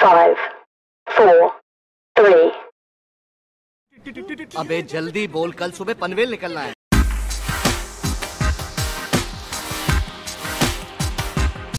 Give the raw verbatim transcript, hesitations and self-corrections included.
five, four, three. अबे जल्दी बोल, कल सुबह पनवेल निकलना है।